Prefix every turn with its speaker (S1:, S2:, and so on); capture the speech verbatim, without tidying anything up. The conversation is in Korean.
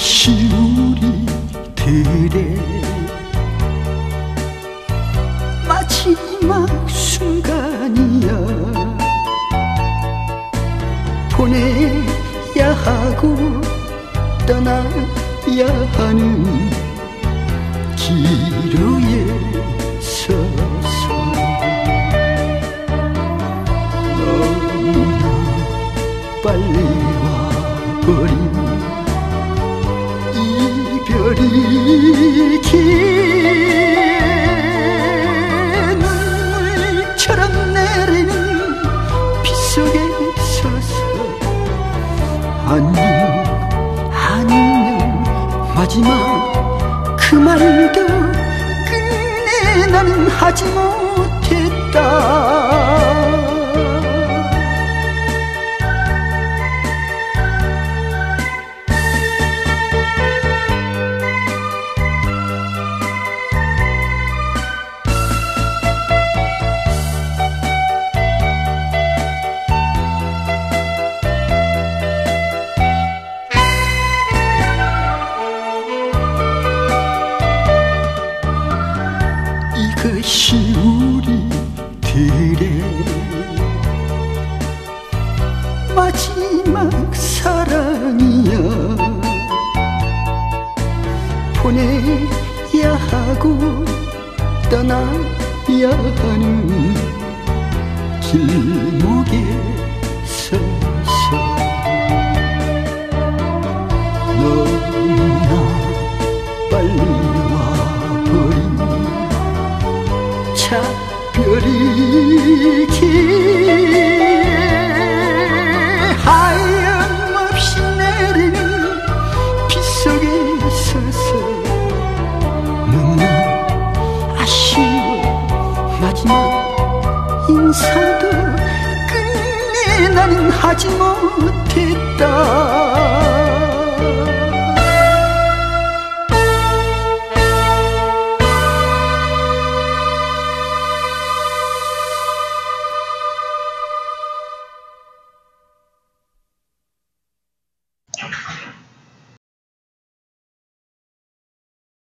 S1: 이것이 우리들의 마지막 순간이야. 보내야 하고 떠나야 하는 기로에 서서 너무나 빨리 와버린 이별이 긴 눈물처럼 내리는 빗속에 서서 안녕 안녕 마지막 그 말도 끝내 나는 하지 못했다. 이것이 우리들의 마지막 사랑이야. 보내야 하고 떠나야 하는 길목에 서서 너무나 빨리 와버린 차별이 긴 하염없이 내리는 빗속에 서서 너무 아쉬워. 마지막 인사도 끝내 나는 하지 못했다.